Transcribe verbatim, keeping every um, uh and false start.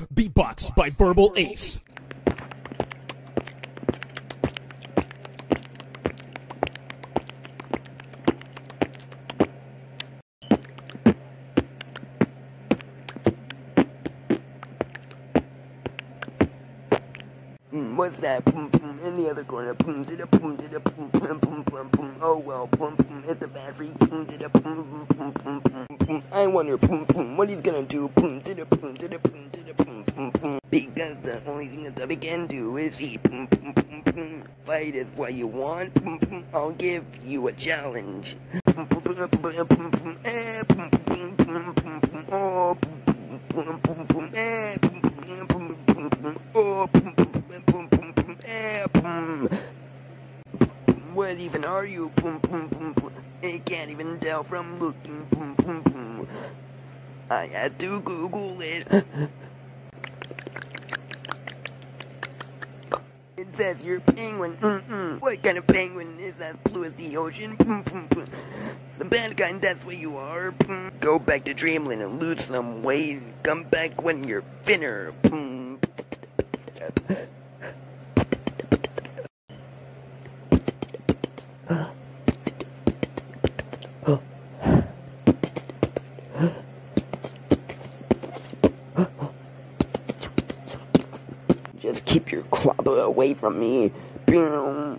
Beatbox by Verbal Ace. What's that? Boom, boom, in the other corner. Boom, did a boom, did a boom, boom, boom, boom, boom. Oh well, boom, boom, hit the battery. Boom, did a boom, boom, boom, boom, boom, boom. I wonder, boom, boom, what he's gonna do. Boom, did a boom, did a boom, did a boom, boom, boom. Because the only thing that Tubby can do is eat. Boom, boom, boom, boom. Fight is what you want. Boom, boom, I'll give you a challenge. Boom, boom, boom, boom, boom, boom, eh, boom, boom, boom, boom, boom, oh, boom, boom, boom, boom, eh, boom, boom, boom, boom, boom, oh, boom, boom. Boom, boom, boom, eh, boom. What even are you? Boom, boom, boom, boom. I can't even tell from looking. Boom, boom, boom. I had to Google it. It says you're a penguin. Mm-mm. What kind of penguin is that blue as the ocean? Boom, boom, boom. The bad kind, that's what you are. Boom. Go back to dreamland and lose some weight. Come back when you're thinner. Boom. Just keep your CLOBBAH away from me.